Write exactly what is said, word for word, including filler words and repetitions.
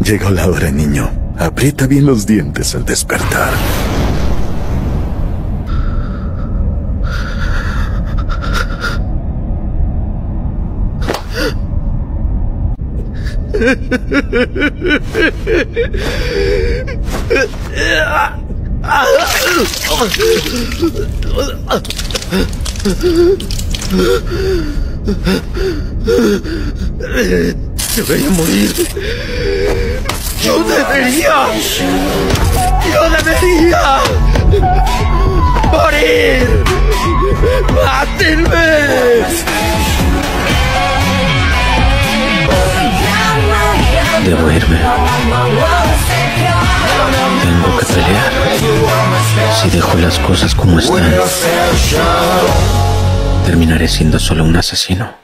Llegó la hora, niño. Aprieta bien los dientes al despertar. Debería morir. Yo debería. Yo debería morir. ¡Mátenme! Debo irme. Tengo que pelear. Si dejo las cosas como están, terminaré siendo solo un asesino.